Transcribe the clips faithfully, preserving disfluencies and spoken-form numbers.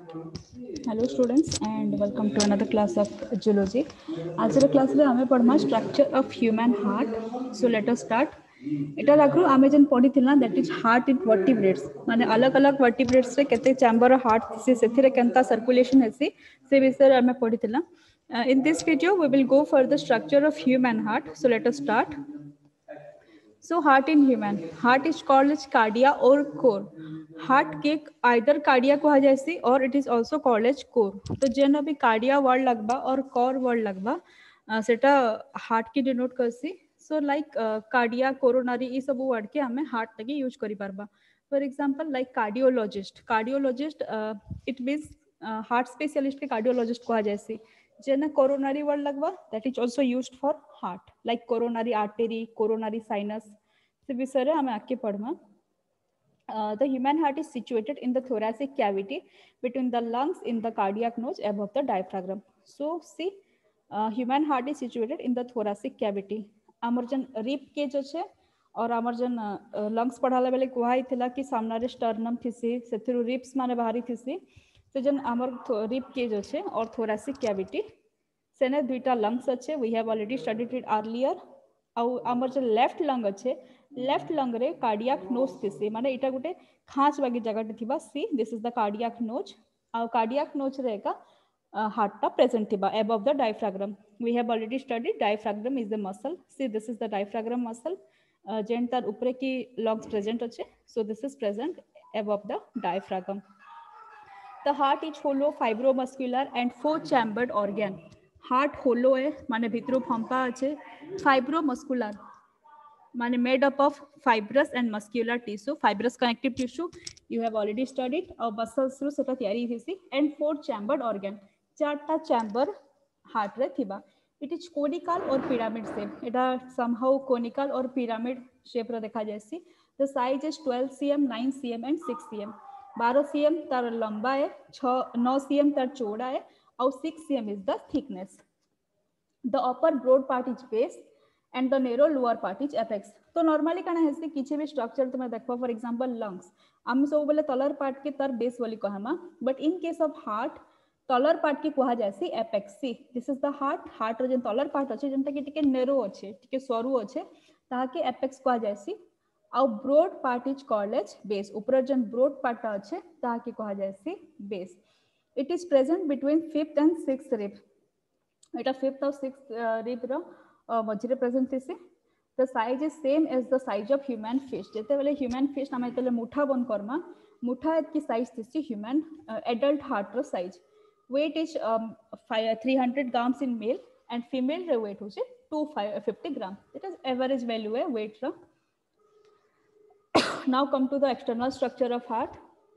Hello students and welcome to another class of zoology. आज class रे आमे पढ़मा structure of human heart. So let us start. एटा लागु आमे जन पढ़ी थिला that is heart in vertebrates माने अलग अलग वर्टिब्रेट्स रे केते चैम्बर हार्ट से सेथिरे केनता सर्कुलेशन हेसी से विषय रे आमे पढ़ी थिला. In this video we will go for the structure of human heart. So let us start. So heart in human, heart is called as cardia or core. Heart के either cardia कहा जायसी or it is also called as core. तो जेन अभी cardia word लगबा और core word लगबा सेटा heart की denote करसी. So like uh, cardia, coronary ये सब word के हमें heart लगी use करी पारबा. For example like cardiologist, cardiologist uh, it means uh, heart specialist के cardiologist कहा जायसी. जेना coronary word लगवा that is also used for heart like coronary artery, coronary sinus. से विषय रे हमें आके पढ़मा. Uh, the human heart is situated in the thoracic cavity between the lungs in the cardiac notch above the diaphragm. So see, uh, human heart is situated in the thoracic cavity. आमर जन rib cage अच्छे और आमर जन lungs पढ़ाला बेले कुहाई थिला कि सामना रे sternum थिसी सेथिरु ribs माने बाहरी थिसी. से जन आमर rib cage अच्छे और thoracic cavity सेने दुईटा lungs अच्छे. We have already studied it earlier. आउ आमर जो लेफ्ट लंग अच्छे लेफ्ट लंग रे कार्डियाक नोज थिसी माने इटा गुटे खांच बागी जगह थिबा. See this is the cardiac notch. आउ कार्डियाक नोज रे का हार्ट टा प्रेजेंट थिबा above the diaphragm. We have already studied diaphragm is the muscle. See this is the diaphragm muscle जेन तार ऊपर की लंग्स प्रेजेंट अच्छे. So this is present above the diaphragm. The heart is hollow fibromuscular and four chambered organ. Heart hollow है माने भितरु फंपा अच्छे. फाइब्रोमस्कुलर माने made up of fibrous and muscular tissue. Fibrous connective tissue you have already studied और muscles रु सेटा तयारी हिसी. एंड फोर चैम्बर्ड ऑर्गन चारटा चैम्बर हार्ट रे थिबा. इट इज कोनिकल और पिरामिड शेप. एटा समहाउ कोनिकल और पिरामिड शेप रे देखा जायसी. The size is twelve cm, nine cm and six cm. बारह सीएम तार लंबा है, नौ सीएम तार चौड़ा है और six cm is the thickness. The upper broad part is base and the narrow lower part is apex. तो नॉर्मली काना हेसी किछि भी स्ट्रक्चर तुम देखबो. फॉर एग्जांपल लंग्स हम सब बेले तलर पार्ट के तार बेस वाली कहमा. But in case of heart तलर पार्ट के कहा जायसी apex. See this is the heart. Heart रो जे तलर पार्ट अछि जेंता कि टिके नेरो अछि, टिके सरू अछि, ताहा के एपेक्स कहा जायसी. आउ broad part is called as base. ऊपर जेन ब्रॉड पार्ट अछि ताहा के कहा जायसी base. It is present between fifth and sixth rib. एटा फिफ्थ और सिक्स्थ रिब रो मझे प्रेजेंट थी. The size is same as the size of human fist. जिते बेले ह्यूमन फिश आम जो मुठा बन करमा मुठा की साइज थी ह्यूमन एडल्ट हार्ट रो size. Weight is three hundred grams in male and female रे वेट होचे two fifty gram. That is average value है वेट रो. Now come to the external structure of heart.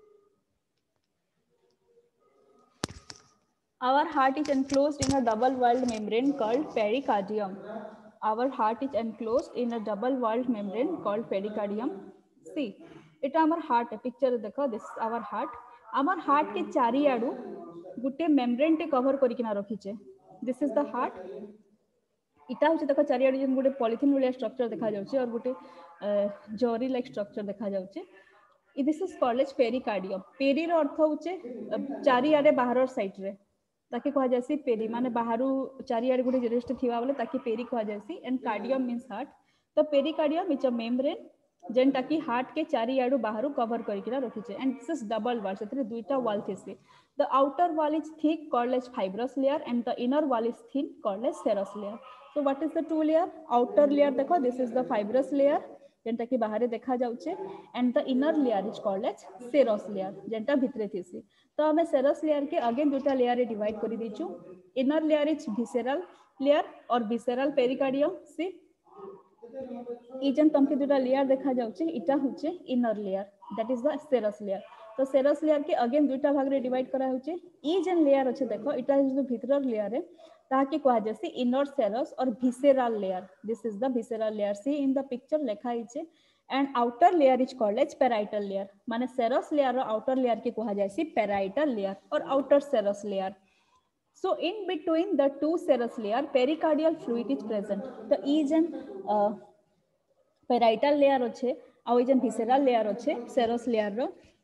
Our heart is enclosed in a double-walled membrane called pericardium. Our heart is enclosed in a double-walled membrane called pericardium. See, it our heart. Picture देखो. This is our heart. Our heart के चारी आडू गुटे membrane टे cover करी किना रखीचे. This is the heart. इटा होचे देखो चारी आडू जन गुटे polythene वाला structure देखा जाउचे और गुटे जरी like structure देखा जाउचे. This is called as pericardium. Peri रो अर्थ होचे चारी आडे बाहर साइड रे ताकि कहा जायसी पेरी माने बाहरु चारियाडे गुटे रेस्ट थिबा बोले ताकि पेरी कहा जायसी. And cardium means heart. तो पेरिकार्डियम इज अ मेम्ब्रेन जेनटा कि हार्ट के चारियाडू बाहरु कवर करिकिना रखिचे. And this is double wall. सेतरे दुईटा वॉल थिसी. The outer wall is thick called as fibrous layer and the inner wall is thin called as serous layer. So what is the two layer? Outer layer देखो. This is the fibrous layer जेनटा कि बाहर देखा जाउचे. And the inner layer is called as serous layer जेनटा भितरे थिसी. तो हमें सेरस लेयर के अगेन दुटा लेयर रे डिवाइड करि दिछु. Inner layer is visceral layer और विसेरल पेरिकार्डियम. सी ई जन तमके दुटा लेयर देखा जाउचे इटा होचे inner layer that is the serous layer. तो सेरस लेयर के अगेन दुटा भाग रे डिवाइड करा होचे. ई जन लेयर अछि देखो इटा इज द भितरर लेयर है ताकि कहा जायसी इनर सेरस और visceral layer. This is the visceral layer. See in the picture लिखा हिचे. And outer layer is called as parietal layer. माने सेरस लेयर और आउटर लेयर के कहा जायसी पेराइटल लेयर और outer serous layer. So in between the two serous layer pericardial fluid is present. तो ई जन parietal layer अच्छे आउ ई जन visceral layer अच्छे serous layer रो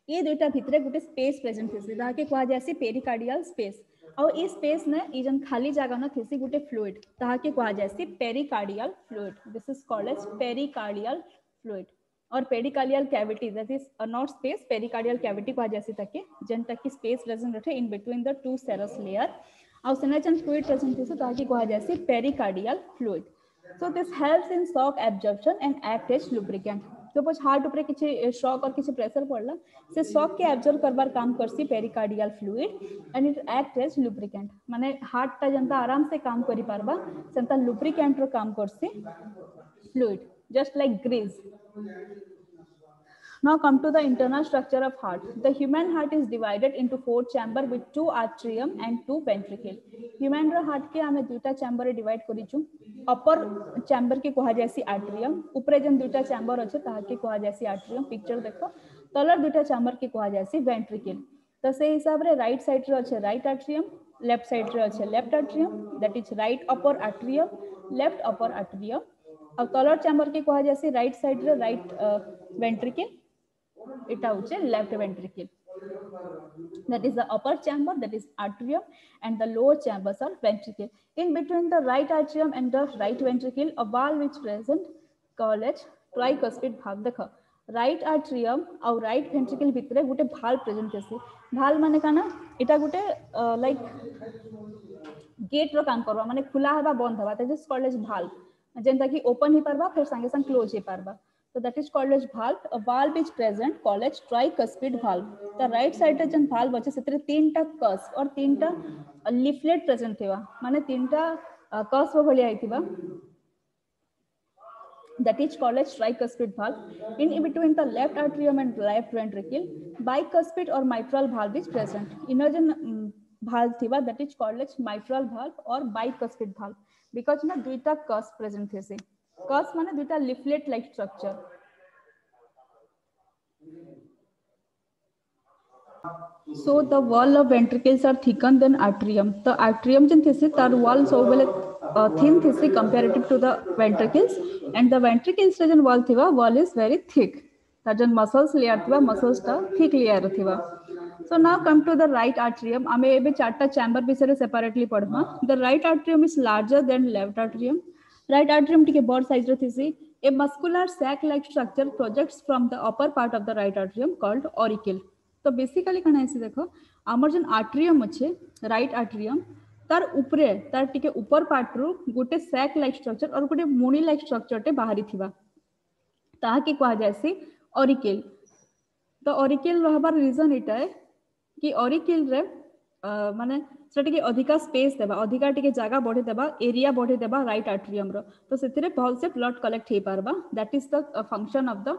ये दुईटा भितर गोटे स्पेस प्रेजेंट थी ताकि कह जासी पेरिकार्डियल स्पेस और ये स्पेस ने ये जन खाली जगह न थी गोटे फ्लूइड ताकि कह जासी pericardial fluid this is called as pericardial fluid और pericardial cavity that is not space pericardial cavity कह जासी ताकि जेनटा की स्पेस प्रेजेंट रहे in between the two serous layer आउ सेना जन फ्लूइड प्रेजेंट थी ताकि कह जासी pericardial fluid so this helps in shock absorption and act as lubricant suppose heart ऊपर किसी शॉक और किसी प्रेशर पड़ला से शॉक के एब्जॉर्ब करबार काम करसी pericardial fluid and it act as lubricant माने हार्ट ता जनता आराम से काम करि पारबा सेंता लुब्रिकेंट रो काम करसी fluid just like grease. Now come to the internal structure of heart. The human heart is divided into four chamber with two atrium and two ventricle. Human रो heart के हमें दुटा chamber रे divide करिचु. Upper chamber के कहा जायसी atrium. ऊपरे जन दुटा chamber अच्छे ताहा के कहा जायसी atrium. Picture देखो. तलर दुटा chamber के कहा जायसी ventricle. तो से हिसाब रे right side रे अच्छे right atrium, left side रे अच्छे left atrium. That is right upper atrium, left upper atrium. और तलर chamber के कहा जायसी right side रे right uh, ventricle. It is left ventricle. That is the upper chamber, that is atrium, and the lower chambers are ventricle. In between the right atrium and the right ventricle, a valve is present called as tricuspid valve. देखो right atrium और right ventricle भितरे गुटे valve present है. Valve माने का ना इटा गुटे like gate रो काम करवा माने खुला हवा बंद हवा. That is called as valve. जेंता कि open ही परवा फिर संगे संग close ही परवा. So that is called as valve. A valve is present called as tricuspid valve. The right side जन valve अच्छे से तेरे तीन टा cusp और तीन टा leaflet present थेवा. माने तीन टा cusp वो भले आई थीवा. That is called as tricuspid valve. In between the left atrium and left ventricle, bicuspid or mitral valve is present. इनो जन valve थीवा that is called as mitral valve or bicuspid valve because ना दुईटा cusp present थे से. Cusp माने दुईटा leaflet like structure. So the wall of ventricles are thicker than atrium. The atrium जन थे से तार wall so बेले thin थे से comparative to the ventricles and the ventricles जन wall थीवा wall is very thick. तार जन muscles layer थीवा muscles टा thick layer थीवा. So now come to the right atrium. आमे एबे चारटा chamber बिसरे separately पढ़मा. The right atrium is larger than left atrium. Right atrium टिके बड़ size रो थी सी. A muscular sac-like structure projects from the upper part of the right atrium called auricle. तो basically कना ऐसे देखो आमर जन atrium अच्छे right atrium तार ऊपरे तार टिके ऊपर पार्ट रो गोटे sac-like structure और गोटे मुनी-like structure टे बाहरी थीवा. ताहा के कहा जायसी auricle. तो auricle रहबार reason इटा है कि auricle रे माने सेटा के अधिका स्पेस देबा अधिका टिके जागा बढ़े देबा एरिया बढ़े देबा राइट एट्रियम रो तो सेतिरे भल से ब्लड कलेक्ट हे पारबा. That is the function of the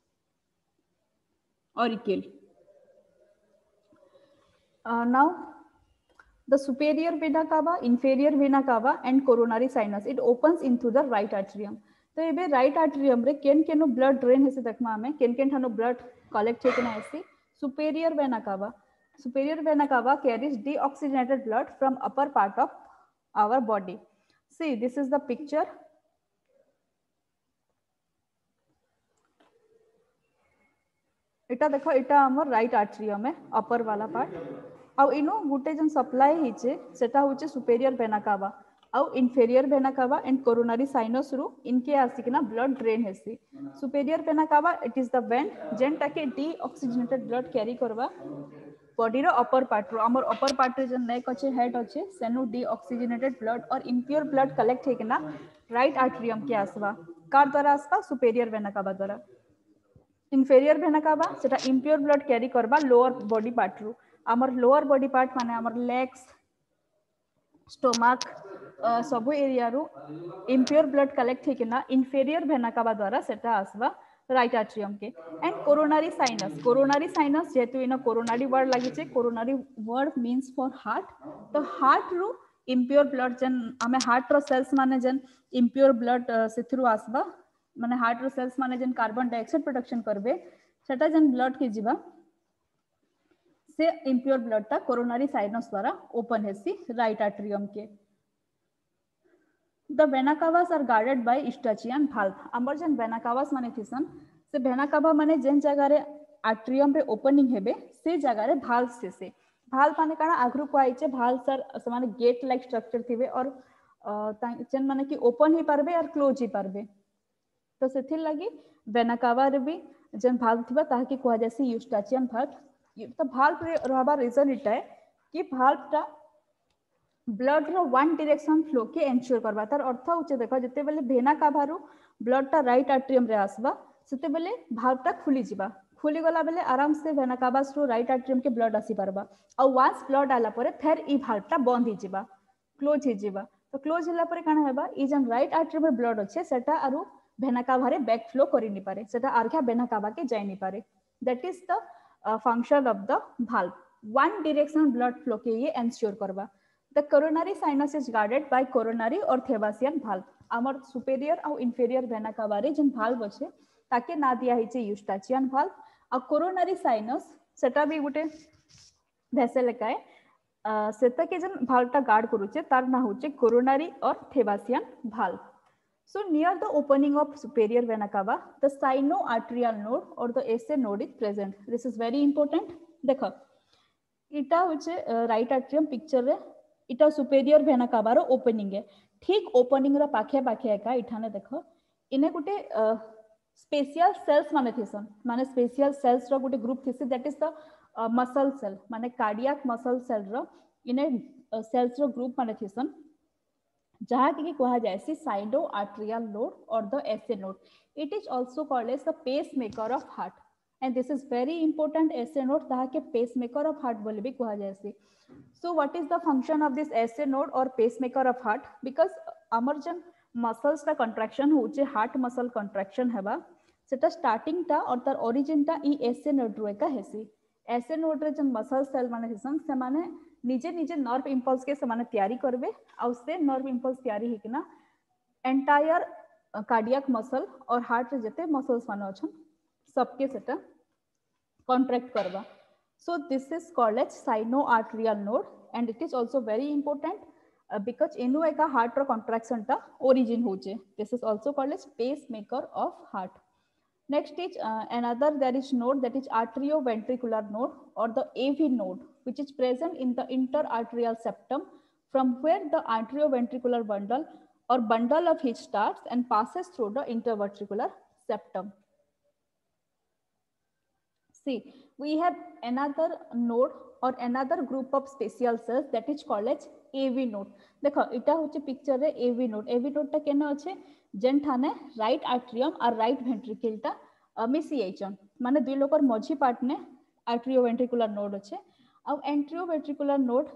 auricle. Now the superior vena cava, inferior vena cava and coronary sinus it opens into the right atrium. तो एबे राइट एट्रियम रे केन केनो ब्लड ड्रेन हेसे देखमा हमें केन केन थानो ब्लड कलेक्ट हेकना हेसी. Superior vena cava superior vena cava carries deoxygenated blood from upper part of our body. See, this is the picture. इटा देखो इटा हमर राइट एट्रियम है अपर वाला पार्ट आउ इनो गुटे जन सप्लाई हिचे सेटा होचे सुपेरियर वेना कावा आउ inferior vena cava and coronary sinus रु इनके आसिकना ब्लड ड्रेन हेसी. Superior vena cava it is the vein जेनटा के डीऑक्सीजनेटेड ब्लड कैरी करवा बॉडी रो अपर पार्ट रो हमर अपर पार्ट रे जन नेक अच्छे हेड अच्छे सेनु डीऑक्सीजनेटेड ब्लड और इम्प्योर ब्लड कलेक्ट हेकना राइट एट्रियम के आसवा कार द्वारा आसवा सुपेरियर वेना कावा द्वारा. इंफेरियर वेना कावा सेटा इम्प्योर ब्लड कैरी करबा लोअर बॉडी पार्ट रो हमर लोअर बॉडी पार्ट माने हमर लेग्स स्टोमक सब एरिया रो इम्प्योर ब्लड कलेक्ट हेकना इंफेरियर वेना कावा द्वारा सेटा आसवा राइट एट्रियम के. And coronary sinus coronary sinus जेतु इन कोरोनरी वर्ड लागि छे coronary word means for heart. तो हार्ट रो इम्प्योर ब्लड जन हमें हार्ट रो सेल्स माने जन इम्प्योर ब्लड सेथरु आसबा माने हार्ट रो सेल्स माने जन कार्बन डाइऑक्साइड प्रोडक्शन करबे सेटा जन ब्लड के जीवा से इम्प्योर ब्लड ता कोरोनरी साइनस द्वारा ओपन हेसी राइट एट्रियम के. The vena cavas are guarded by eustachian valve. आमर जन vena cavas माने थिसन से vena cava माने जेन जगह रे आट्रियम रे ओपनिंग हेबे से जगह रे भाल्व से से भाल्व माने काना आगरु को आइचे भाल्व सर से माने गेट लाइक स्ट्रक्चर थिबे और जेन माने कि ओपन ही पारबे और क्लोज ही पारबे तो सेथिर लगी वेना कावा रे भी जेन भाल्व थिबा ताहा कि कोहा जैसी यूस्टाचियन भाल्व तो भाल्व रे रहबा रीजन इटा है कि भाल्व टा ब्लड रो वन डायरेक्शन फ्लो के एंश्योर करबा तार अर्थ होचे देखो जते बेले वेना कावा रो ब्लड टा राइट आट्रियम रे आसबा सेते बेले भाल्व टा खुली जिबा खुली गला बेले आराम से वेना कावा रो राइट आट्रियम के ब्लड आसी पारबा और वंस ब्लड आला परे फेर ई भाल्व टा बंद ही जिबा क्लोज ही जिबा तो क्लोज होला परे काना हेबा ई जन राइट आट्रियम रे ब्लड अच्छे सेटा आरु वेना कावा रे बैक फ्लो करि नि पारे सेटा आरखा वेना कावा के जाय नि पारे that is the function of the valve one directional blood flow के ये एंश्योर करबा the coronary sinus is guarded by coronary और थेबासियन भाल्व आमर सुपेरियर और इंफेरियर वेना कावा रे जन भाल्व अच्छे ताके ना दिया हिचे यूस्टाचियन भाल्व आ कोरोनरी साइनस सेटा भी गुटे भेसेल काए सेता के जन भाल्व टा गार्ड करूचे तार ना होचे कोरोनरी और thebesian valve so near the opening of superior vena cava the sinoatrial node or the S A node is present this is very important देखो इटा होचे राइट आट्रियम पिक्चर रे इटा सुपेरियर वेना कावा रो opening है ठीक opening रा पाखे पाखे एका इठाने देखो इने गुटे स्पेशल सेल्स माने थिसन माने स्पेशल सेल्स रो गुटे ग्रुप थिसे that is the muscle cell माने कार्डियक मसल सेल रो इने सेल्स रो ग्रुप माने थिसन जहाँ की कहा जाए साइनोआर्ट्रियल नोड और the S A node it is also called as the pacemaker of heart and this is very important S A node जहाँ के पेस मेकर ऑफ हार्ट बोले भी कहा जाए so what is the function of this S A node और pacemaker of heart because आमर जन muscles का कंट्रैक्शन होचे हार्ट मसल कंट्रैक्शन हेबा सेटा स्टार्टिंग टा और तार ओरिजिन टा ई एस ए नोड रो एका हेसी एस ए नोड रे जन मसल सेल माने हिसन से माने निजे निजे नर्व इम्पल्स के समाने तैयारी करबे आ उससे नर्व इम्पल्स तैयारी हिकना एंटायर कार्डियक मसल और हार्ट रे जते मसल्स माने अछन सबके सेटा कॉन्ट्रैक्ट करबा so this is called as sinoatrial node and it is also very important because इनु एका हार्ट रो कॉन्ट्रैक्शन टा ओरिजिन होचे this is also called as pacemaker of heart next is uh, another there is node that is atrioventricular node or the A V node which is present in the interarterial septum from where the atrioventricular bundle or bundle of His starts and passes through the interventricular septum. See, we have another node or another group of special cells that is called as A V node. देखो इटा होचे picture रे A V node. A V node टा केना अच्छे जेन ठाने right atrium और राइट वेंट्रिकल टा मिसी आइचन माने दुई लोकर मझी पार्ट ने आट्रियोवेंट्रिकुलर नोड अच्छे आ एंट्रियोवेंट्रिकुलर नोड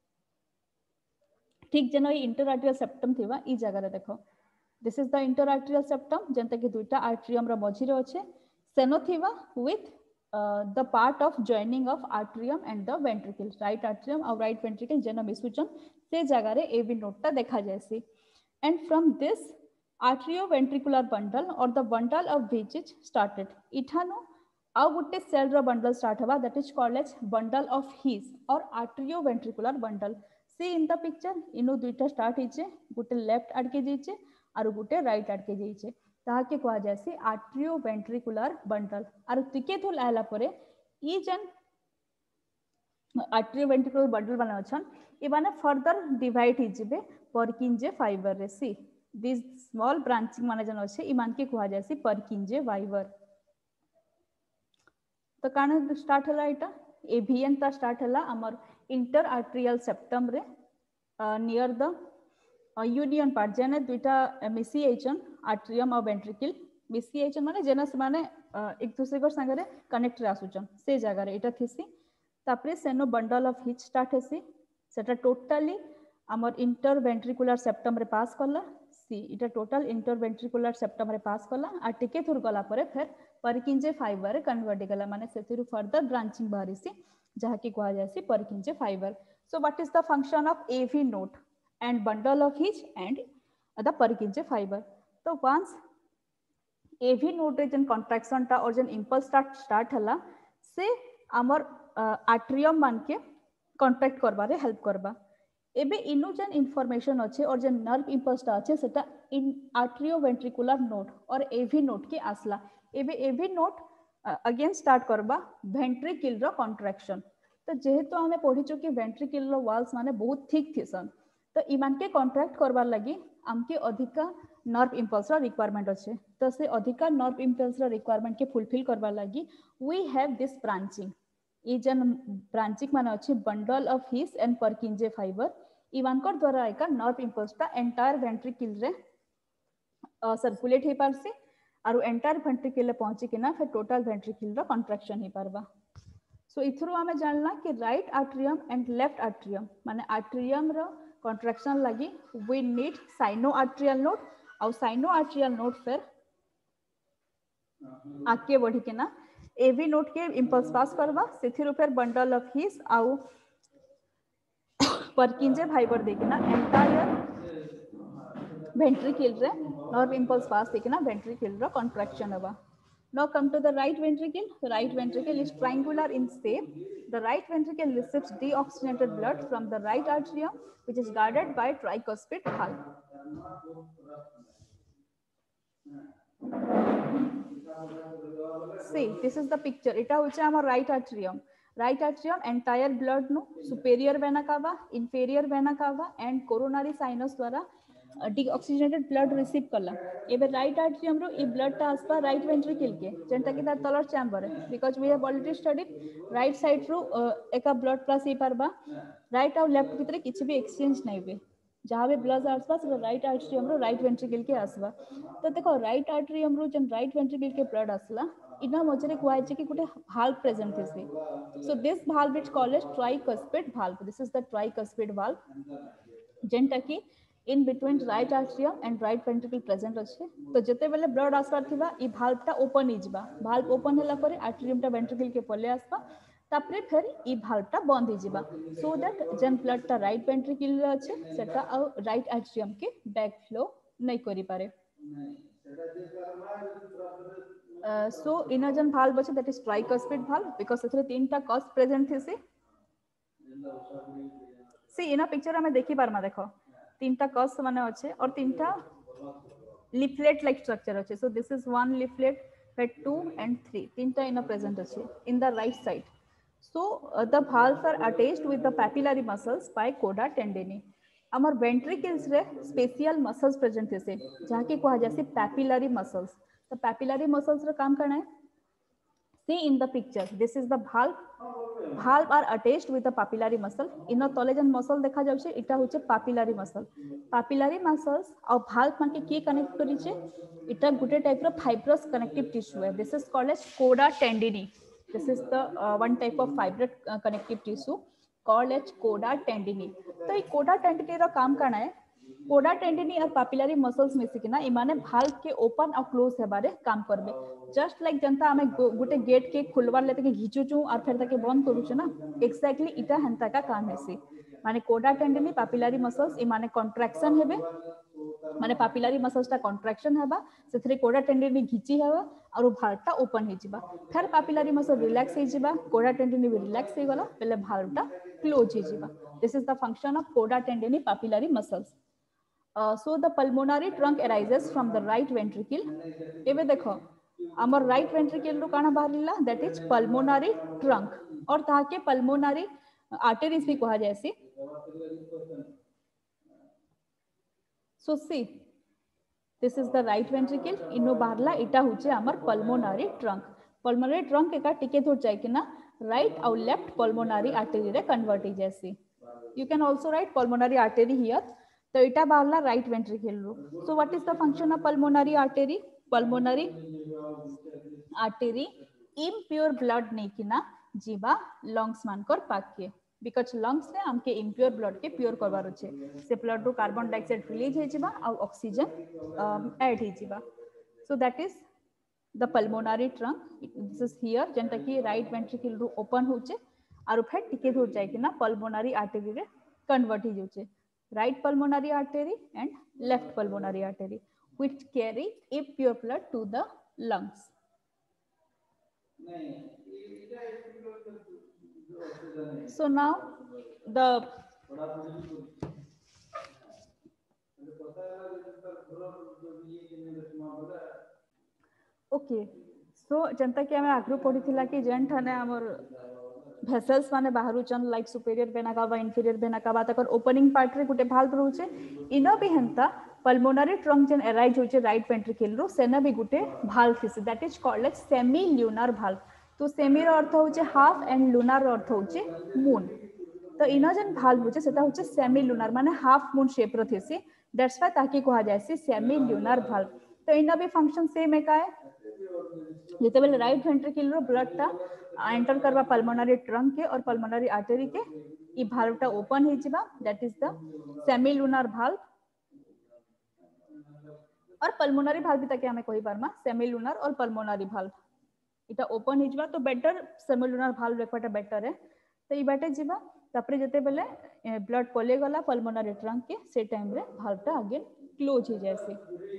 ठीक जन इंटरआर्टियल सेप्टम थिबा ई जगह रे देखो this is the interatrial septum जेंता कि दुईटा आट्रियम रा मझी रे अच्छे सेनो थिबा with the part of joining of atrium and the ventricle right atrium और राइट वेंट्रिकल जेन मिसुचन से जगह रे ए वी नोड टा देखा जायसी and from this atrioventricular bundle or the bundle of which is started इठानो आउ गुटे सेल रो बंडल स्टार्ट हवा that is called as bundle of His or atrioventricular bundle see in the picture इनो दुईटा स्टार्ट हिचे गुटे लेफ्ट आड़ के जाइचे और गुटे राइट आड़ के जाइचे ताहा के कहा जायसी atrioventricular bundle और तिके थुल आला परे ई जन atrioventricular bundle बना छन ई माने फर्दर डिवाइड हि जिबे Purkinje फाइबर रे सी दिस स्मॉल ब्रांचिंग माने जन अच्छे इमान के कहा जायसी Purkinje फाइबर तो काने स्टार्ट हला इटा एवियन ता स्टार्ट हला हमर इंटर आर्टरियल सेप्टम रे नियर द यूनियन पार्ट जेने दुईटा मिसी आइचन आर्टरियम और वेंट्रिकल मिसी आइचन माने जेना से माने एक दूसरे को संगे रे कनेक्ट रे आसुचन से जगह रे इटा थिसी तापरे सेनो बंडल ऑफ हिच स्टार्ट हेसी सेटा टोटली हमर इंटर वेंट्रिकुलर सेप्टम रे पास करला सी इटा टोटल इंटरवेंट्रिकुलर सेप्टम रे पास कला आ टिके थुर गला परे फिर Purkinje फाइबर रे कन्वर्ट गला माने सेतिरु फर्दर ब्रांचिंग बारिसी जहा की कहा जायसी Purkinje fibre so what is the function of A V node and bundle of His and the Purkinje fibre तो वंस A V node रे जन कंट्रैक्शन टा और जन इंपल्स स्टार्ट स्टार्ट हला से हमर आट्रियम मान के कॉन्ट्रैक्ट करबा रे हेल्प करबा एबे इनु जन इनफॉरमेशन अच्छे और जन नर्व इम्पल्स टा अच्छे सेटा इन आट्रियोवेंट्रिकुलर नोड और एवी नोड के आसला एबे एवी नोड अगेन स्टार्ट करबा वेंट्रिकल रो कॉन्ट्रैक्शन। तो जेहेतु आमे पढ़िचु कि वेंट्रिकल रो वॉल्स माने बहुत थिक थिसन, तो इमान के कॉन्ट्रैक्ट करबार लगी आमके अधिका नर्व इम्पल्स रो रिक्वायरमेंट अच्छे। तो से अधिका नर्व इम्पल्स रो रिक्वायरमेंट के फुलफिल करबार लगी वी हैव दिस ब्रांचिंग। ये जन ब्रांचिंग माने अच्छे bundle of His and Purkinje fibre इवानकर द्वारा एका नर्व इम्पल्स ता एंटायर वेंट्रिकल रे सर्कुलेट हे पारसी आरो एंटायर वेंट्रिकल पहुंची कि ना फिर टोटल वेंट्रिकल रो कॉन्ट्रैक्शन ही पारबा। सो इथरो आमे जानला कि right atrium and left atrium माने आट्रियम रो कॉन्ट्रैक्शन लगी we need sinoatrial node और साइनो आट्रियल नोड फिर आके बढ़ी कि ना एवी नोड के इंपल्स पास करबा सेथिरो फिर बंडल ऑफ हिस आउ पर्किंजे फाइबर देखना एंटायर ventricle रे nerve impulse pass देखना ventricle रो contraction होगा। Now come to the right ventricle. The right ventricle is triangular in shape. The right ventricle receives deoxygenated blood from the right atrium, which is guarded by tricuspid valve. See, this is the picture. It is our right atrium. Right atrium entire blood no superior vena cava, inferior vena cava, and coronary sinus द्वारा deoxygenated blood receive कला एबे right atrium रो ई blood ता आसपा right ventricle के जेंटा कि तार तलर चैम्बर है because we have already studied right side रो एका ब्लड पास ही परबा राइट और लेफ्ट भितरे किछि भी एक्सचेंज नै बे जहां भी ब्लड आसपा से राइट आट्रियम रो राइट वेंट्रिकल के आसबा। तो देखो राइट आट्रियम रो जन राइट वेंट्रिकल के ब्लड आसला इना मजरे कुआ छै कि गुटे valve present थिसी। So this valve is called as tricuspid valve. This is the tricuspid valve जेंटा कि in between right atrium and right ventricle present अच्छे। तो जते बेले ब्लड आसपार थिबा ई valve टा ओपन ही जिबा valve ओपन होला परे atrium टा ventricle के पले आसबा तापरे फिर ई valve टा बंद ही जिबा so that जन ब्लड टा right ventricle रे अच्छे सेटा आ right atrium के back flow नहीं करि पारे। Uh, so in a जन valve अच्छे that is tricuspid valve because एथरे तीन टा cusp present थिसी। see इन पिक्चर हमें देखि पारमा देखो तीनटा कस माने अच्छे और तीनटा leaflet like structure अच्छे। so this is one leaflet फिर two and three तीनटा इन present अच्छे in the right side। so uh, the valves are attached with the papillary muscles by coda tendenni। हमर ventricles रे special muscles present थे जहाँ की कहा जासी papillary muscles। तो papillary muscles रे काम करना है see in the picture this is the valve valve are attached with the papillary muscle इन तले जन muscle देखा जाउछे इटा होचे papillary muscle papillary muscles और valve माके की कनेक्ट करी छे इटा गुटे टाइप रो fibrous connective tissue है this is called as coda tendenni। this is the uh, one type of fibrous uh, connective tissue called as coda tendenni। तो ये coda tendenni रो काम करना है कोडा टेंडिनी और पापिलरी मसल्स मिसिकिना इमाने भाल्व के ओपन और क्लोज हेबारे काम करबे जस्ट लाइक जनता हमें गुटे गेट के खुलवार लेते के घिचुचू और फिर ताके बंद करूछु ना एक्जेक्टली इटा हंता का काम हेसी माने कोडा टेंडिनी पापिलरी मसल्स इमाने कॉन्ट्रैक्शन हेबे माने पापिलरी मसल्स ता कॉन्ट्रैक्शन हेबा सेथरे कोडा टेंडिनी घिची हेबा और भाल्व ता ओपन हे जिबा फिर पापिलरी मसल रिलैक्स हे जिबा कोडा टेंडिनी भी रिलैक्स हे गला पहले भाल्व ता क्लोज हे जिबा this is the function of कोडा tendineae papillary muscles. Uh, so the pulmonary trunk arises from the right ventricle। एबे देखो हमर right ventricle रो काना बाहरिला that is pulmonary trunk और ताके pulmonary arteries भी कहा जायसी। so see this is the right ventricle इनो बाहरला इटा होचे हमर pulmonary trunk। pulmonary trunk एका टिके दूर जाय कि ना right और left pulmonary artery रे convert ही जैसी। you can also write pulmonary artery here। तो इटा बाहरला राइट वेंट्रिकल रो। So what is the function of pulmonary artery pulmonary artery impure blood नेकिना जीवा लंग्स मानकर पाके बिकॉज़ लंग्स रे हमके इम्प्योर ब्लड के प्योर करबार अछि से ब्लड रो कार्बन डाइऑक्साइड रिलीज हे जिबा और ऑक्सीजन ऐड हे जिबा। So that is the pulmonary trunk this is here जेंटा कि राइट वेंट्रिकल रो ओपन होचे और फिर टिके दूर जाय कि ना पल्मोनरी आर्टरी रे कन्वर्ट ही जोचे right pulmonary artery and left pulmonary artery which carry impure blood to the lungs। so now the okay so जनता कि आमे आगु पढ़ी कि जेन ठाने हमर भेसल्स माने बाहरु चन लाइक सुपेरियर वेना का इनफीरियर वेना का तकर ओपनिंग पार्ट रे गुटे भाल्व रहउचे इनो भी हेंता पल्मोनरी ट्रंक जेन अराइज होचे राइट वेंट्रिकल रो सेना भी गुटे भाल्व थिस that is called as semilunar valve तो सेमी रो अर्थ होचे हाफ एंड लूनार रो अर्थ होचे मून तो इनो जेन भाल्व होचे सेटा होचे सेमी लूनार माने हाफ मून शेप रो थिसी दैट्स व्हाई ताकि कहा जायसी सेमी ल्यूनार भाल्व तो इनो भी फंक्शन सेम है काय जेते बेले राइट वेंट्रिकल रो ब्लड ता एंटर करबा पल्मोनरी ट्रंक के और पल्मोनरी आर्टरी के ई भाल्व टा ओपन हे जिबा that is the semilunar valve और पल्मोनरी भाल्व भी ताके हमें कहि पारमा सेमी लूनार और पल्मोनरी भाल्व इटा ओपन हे जिबा तो बेटर सेमी लूनार भाल्व रखवाटा बेटर है तो ई बाटे जिबा तापरे जेते बेले ब्लड पले गला पल्मोनरी ट्रंक के से टाइम रे भाल्व टा अगेन क्लोज हो जायसी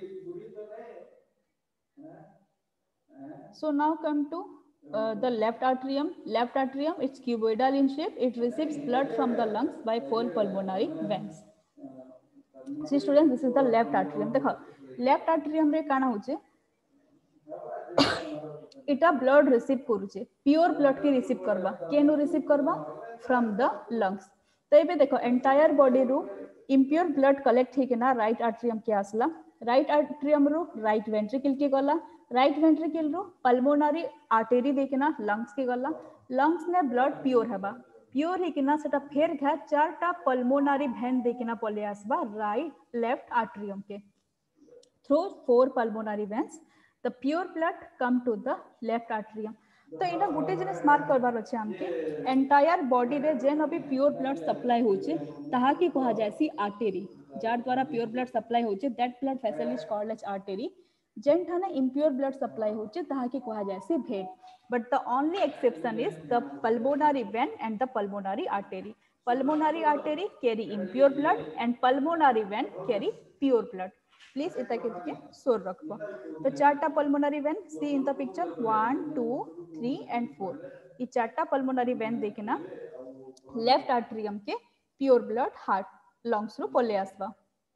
so now come to uh, the left atrium left atrium it's cuboidal in shape it receives blood from the lungs by four pulmonary veins see students this is the left atrium देखो left atrium रे काना होचे इटा blood receive करूचे pure blood के receive करबा केनु receive करबा फ्रॉम द लंग्स तो एबे देखो एंटायर बॉडी रू इम्प्योर ब्लड कलेक्ट हे केना राइट आट्रियम के आसला राइट आट्रियम रू राइट वेंट्रिकल के गला राइट वेंट्रिकल रू पल्मोनरी आर्टरी देकेना लंग्स के गला लंग्स ने ब्लड प्योर हेबा प्योर हे केना सेटा फेर घा चारटा पल्मोनरी वेन देकेना पले आसबा राइट लेफ्ट आट्रियम के through four pulmonary veins the pure blood come to the left atrium तो इना गुटे जिनिस मार्क करबार अछि हमके एंटायर बॉडी रे जेन अभी प्योर ब्लड सप्लाई होचे ताहा की कहा जायसी आर्टरी जार द्वारा प्योर ब्लड सप्लाई होचे that blood vessel is called as artery जेन ठाने इम्प्योर ब्लड सप्लाई होचे ताहा की कहा जायसी vein but the only exception is the pulmonary vein and the pulmonary artery pulmonary artery carry impure blood and pulmonary vein carry pure blood please इतना के सोर रखबो तो चारटा pulmonary vein see in the picture one two three and four ये चारटा pulmonary vein देखना left atrium के प्योर ब्लड हार्ट लंग्स रो पले आसबा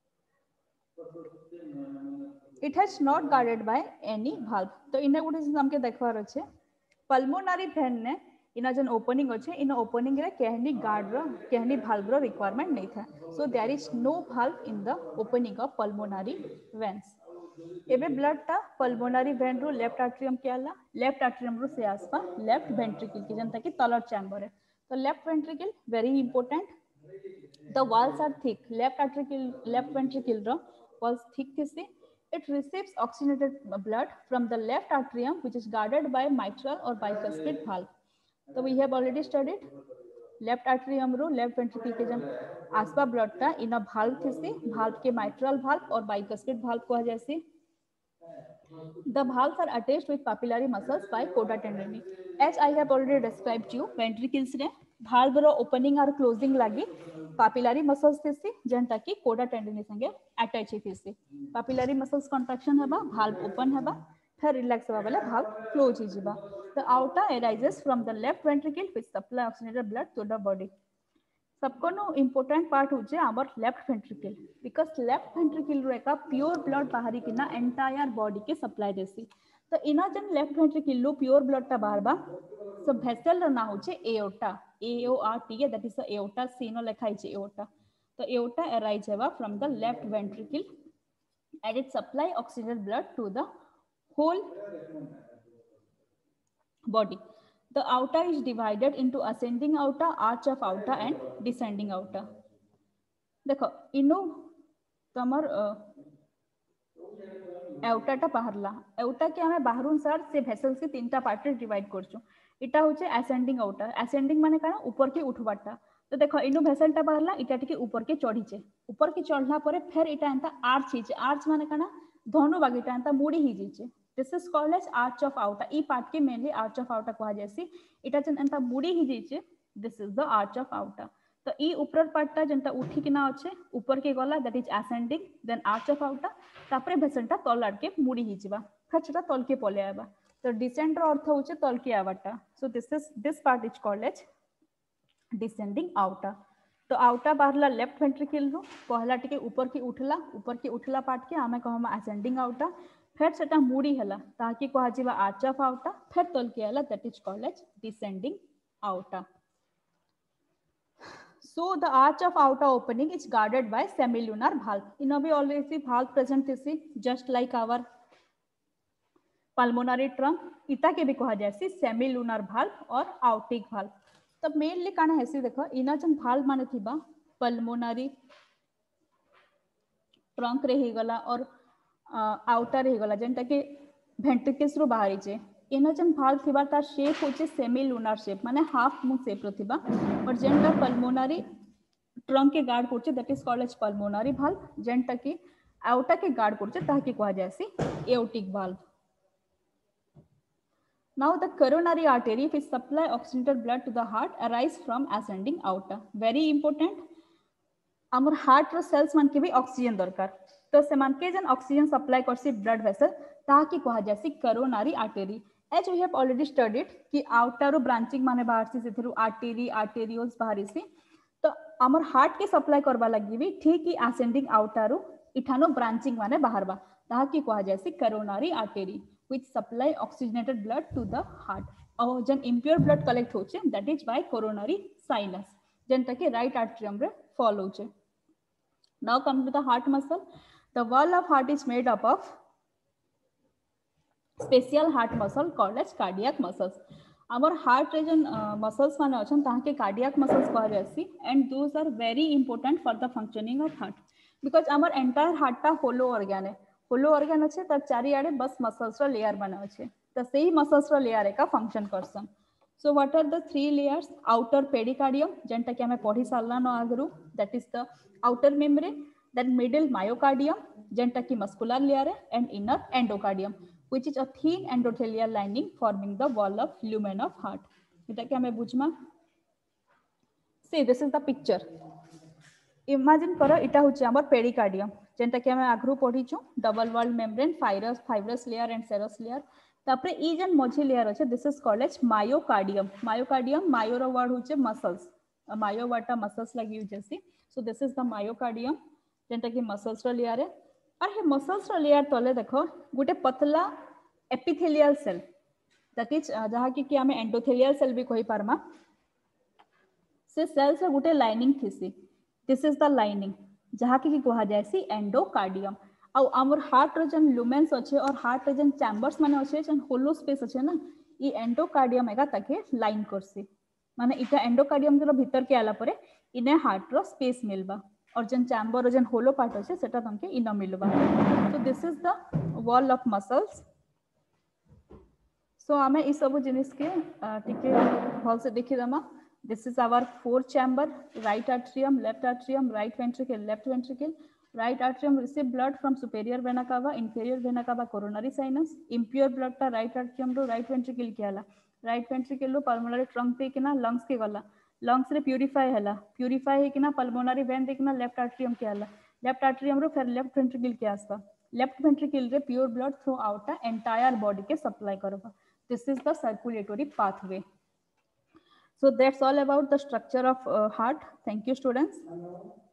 it has not guarded by any valve तो इने गुटे हमके देखबार अछि पल्मोनरी वेन ने इना जन ओपनिंग अच्छे इन ओपनिंग रे कहनी गार्ड रो कहनी भाल्व रो रिक्वायरमेंट नहीं था so there is no valve in the opening of pulmonary veins एबे ब्लड ता पल्मोनरी वेन रो लेफ्ट आर्टरियम के आला लेफ्ट आर्टरियम रो से आसपा लेफ्ट वेंट्रिकल की जनता की तलर चैम्बर है तो left ventricle very important the walls are thick left arterial left ventricle रो वॉल्स थिक थिसी it receives oxygenated blood from the left atrium which is guarded by mitral or bicuspid valve तो we have already studied left atrium रो left ventricle के जन आसपा ब्लड ता इन भाल्व थिसी भाल्व के mitral valve और bicuspid valve कहा जायसी the valves are attached with papillary muscles by coda tendency as I have already described you ventricles रे valve रो opening और closing लागी papillary muscles थिसी जनता की coda tendency संगे attach थिसी papillary muscles contraction हेबा valve open हेबा फिर relax होबा बेले valve close हो जिबा the aorta arises from the left ventricle which supply oxygenated blood to the body सबको नो इंपोर्टेंट पार्ट होचे our left ventricle because left ventricle रो एका प्योर ब्लड बाहरी किना एंटायर बॉडी के सप्लाई देसी तो इना जन लेफ्ट वेंट्रिकल लो प्योर ब्लड ता बाहरबा सो वेसल ना होचे aorta A O R T that is the aorta सीनो लिखाई छे एओर्टा तो एओर्टा अराइज हेबा from the left ventricle and it supply oxygen blood to the whole body. The aorta is divided into ascending aorta, arch of aorta and descending aorta. देखो इनो तमर aorta टा बाहरला aorta के हमें बाहरुन side से vessels के तीनटा part रे divide करछु इटा होचे असेंडिंग आउटा असेंडिंग माने काना ऊपर के उठबाटा तो देखो इनो वेसल टा बाहरला इटा टिके ऊपर के चढ़ीचे ऊपर के चढ़ला परे फिर इटा एंता आर्च हिचे आर्च माने काना धनु बागीटा एंता मुड़ी हि जिचे this is called as arch of aorta ई पार्ट के मेनली आर्च ऑफ आउटा कहा जायसी इटा जन एंता मुड़ी हि जिचे this is the arch of aorta तो ई ऊपर पार्टटा जनता उठी किना अच्छे ऊपर के गला that is ascending then arch of aorta तापरे भेसनटा तल आड़ के मुड़ी हि जिबा फिर सेटा तल के पले आबा तो डिसेंड रो अर्थ होचे तल के आबाटा so this is this part is called as descending aorta तो आउटा बाहरला लेफ्ट वेंट्रिकल रो पहला टिके ऊपर के उठला ऊपर के उठला पार्ट के हमें कहमा असेंडिंग आउटा फिर सेटा मुड़ी हला ताकि कहा जिवा आर्च ऑफ आउटा फिर तल के हला that is called as descending aorta. So the arch of outer opening is guarded by semilunar valve. In we always see valve present is just like our pulmonary trunk. इटा के भी कहा जाए semilunar valve और aortic valve. तब mainly काना है देखो इना जन valve माने थिबा pulmonary trunk रे ही गला और आउटर रही गला जेंटा कि वेंट्रिकल्स रो बाहरी जे इना जन भाग थिबा तार शेप होचे सेमी लूनार शेप माने हाफ मून शेप रो थिबा और जेंटा पल्मोनरी ट्रंक के गार्ड करचे that is called as pulmonary valve जेंटा कि आउटा के गार्ड करचे ताकि कहा जायसी aortic valve. Now the coronary artery which supply oxygenated blood to the heart arise from ascending aorta. Very important. आमर हार्ट रो सेल्स मान के भी ऑक्सीजन दरकार तो से मान के जन ऑक्सीजन सप्लाई करसी ब्लड वेसल ताकि कहा जासी coronary artery. As we have already studied कि आउटर ब्रांचिंग माने बाहर से सेथरु आर्टेरी आर्टेरियोल्स बाहरी से तो आमर हार्ट के सप्लाई करबा लागि भी ठीक ही असेंडिंग आउटर इठानो ब्रांचिंग माने बाहर बा ताकि कहा जासी coronary artery which supply oxygenated blood to the heart. और जन इम्प्योर ब्लड कलेक्ट होचे that is by coronary sinus जेंटा के राइट आर्टरियम रे फॉल होचे. Now come to the heart muscle. The wall of heart is made up of special heart muscle called as cardiac muscles. Our heart region uh, muscles माने अछन ताके cardiac muscles कहा जासी and those are very important for the functioning of heart because our entire heart टा hollow organ है. hollow organ अच्छे तर चारि आड़े बस muscles रो layer बना अच्छे तो सही muscles रो layer का function Karsan. So what are the three layers? Outer pericardium जेंटा कि हमें पढ़ी सालना न आगरू that is the outer membrane, then middle myocardium जेंटा कि muscular layer है and inner endocardium which is a thin endothelial lining forming the wall of lumen of heart. इटा कि हमें बुझमा. See this is the picture. Imagine करो इटा होची हमर pericardium जेंटा कि हमें आगरू पढ़ी छु double walled membrane fibrous fibrous layer and serous layer. तापरे ई जन मझी लेयर अछि this is called as myocardium. Myocardium myo रो वर्ड होचे मसल्स मायो वाटा मसल्स लगी यूज जैसी so this is the myocardium जेंटा कि मसल्स रो लेयर है और हे मसल्स रो लेयर तले देखो गुटे पतला एपिथेलियल सेल दैट इज जहा कि कि हमें एंडोथेलियल सेल भी कहि पारमा से सेल से गुटे लाइनिंग थिसी दिस इज द लाइनिंग जहा कि कि कहा जायसी एंडोकार्डियम. और आमर हार्ट रो जन लुमेन्स अच्छे और हार्ट रो जन चैम्बर्स माने अच्छे जन होलो स्पेस अच्छे ना ई एंडोकार्डियम एगा ताके लाइन करसी माने इटा एंडोकार्डियम जरो भीतर के आला परे इने हार्ट रो स्पेस मिलबा और जन चैम्बर रो जन होलो पार्ट अच्छे सेटा तमके इनो मिलबा. So this is the wall of muscles. सो आमे ई सब जिनिस के टिके भल से देखि दमा. This is our four chamber right atrium left atrium right ventricle left ventricle. Right atrium receive blood from superior vena cava, inferior vena cava, coronary sinus. Impure blood टा right atrium रो right ventricle के आला. Right ventricle रो pulmonary trunk पे किना lungs के गला. Lungs रे purify हला. Purify है किना pulmonary vein रे किना left atrium के आला. Left atrium रो फिर left ventricle के आसपा. Left ventricle रे pure blood throughout the entire body के supply करवा. This is the circulatory pathway. So that's all about the structure of uh, heart. Thank you, students.